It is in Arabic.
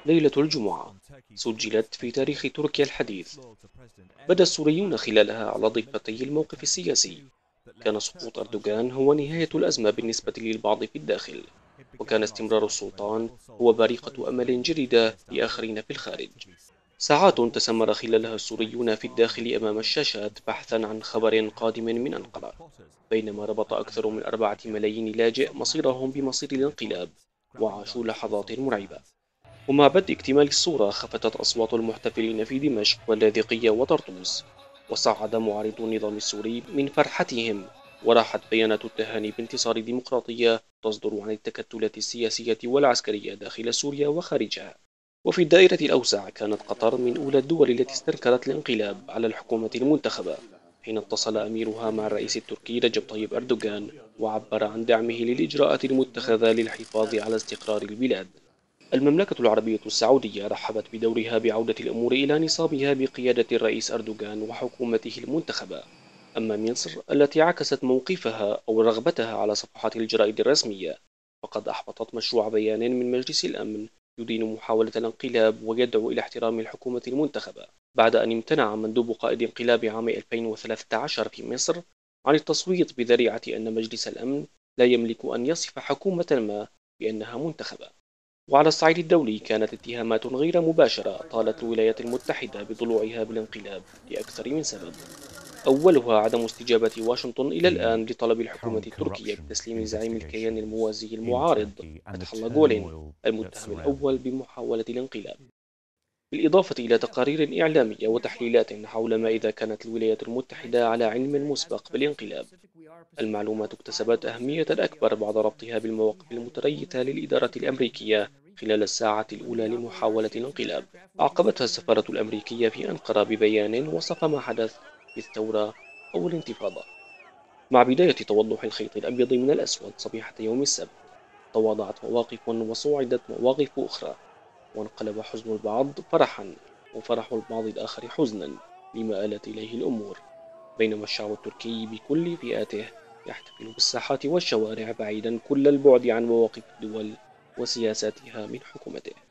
ليلة الجمعة سجلت في تاريخ تركيا الحديث. بدا السوريون خلالها على ضفتي الموقف السياسي. كان سقوط أردوغان هو نهاية الأزمة بالنسبة للبعض في الداخل، وكان استمرار السلطان هو بارقة أمل جديدة لآخرين في الخارج. ساعات تسمر خلالها السوريون في الداخل أمام الشاشات بحثا عن خبر قادم من أنقرة، بينما ربط أكثر من 4 ملايين لاجئ مصيرهم بمصير الانقلاب، وعاشوا لحظات مرعبة. ومع بدء اكتمال الصورة خفتت أصوات المحتفلين في دمشق واللاذقية وطرطوس، وصعد معارضو النظام السوري من فرحتهم، وراحت بيانات التهاني بانتصار ديمقراطية تصدر عن التكتلات السياسية والعسكرية داخل سوريا وخارجها. وفي الدائرة الأوسع كانت قطر من أولى الدول التي استنكرت الانقلاب على الحكومة المنتخبة، حين اتصل أميرها مع الرئيس التركي رجب طيب أردوغان وعبر عن دعمه للإجراءات المتخذة للحفاظ على استقرار البلاد. المملكة العربية السعودية رحبت بدورها بعودة الأمور إلى نصابها بقيادة الرئيس أردوغان وحكومته المنتخبة. أما مصر التي عكست موقفها أو رغبتها على صفحات الجرائد الرسمية، فقد أحبطت مشروع بيان من مجلس الأمن يدين محاولة الانقلاب ويدعو إلى احترام الحكومة المنتخبة، بعد أن امتنع مندوب قائد انقلاب عام 2013 في مصر عن التصويت بذريعة أن مجلس الأمن لا يملك أن يصف حكومة ما بأنها منتخبة. وعلى الصعيد الدولي كانت اتهامات غير مباشرة طالت الولايات المتحدة بضلوعها بالانقلاب لأكثر من سبب. أولها عدم استجابة واشنطن إلى الآن لطلب الحكومة التركية بتسليم زعيم الكيان الموازي المعارض فتح الله جولين، المتهم الأول بمحاولة الانقلاب، بالإضافة إلى تقارير إعلامية وتحليلات حول ما إذا كانت الولايات المتحدة على علم مسبق بالانقلاب. المعلومات اكتسبت أهمية أكبر بعد ربطها بالمواقف المتريثة للإدارة الأمريكية خلال الساعة الأولى لمحاولة الانقلاب. أعقبتها السفارة الأمريكية في أنقرة ببيان وصف ما حدث بالثورة أو الانتفاضة. مع بداية توضح الخيط الأبيض من الأسود صبيحة يوم السبت، تواضعت مواقف وصُعدت مواقف أخرى، وانقلب حزن البعض فرحا وفرح البعض الآخر حزنا لما آلت إليه الأمور، بينما الشعب التركي بكل فئاته يحتفل بالساحات والشوارع بعيدا كل البعد عن مواقف الدول وسياساتها من حكومته.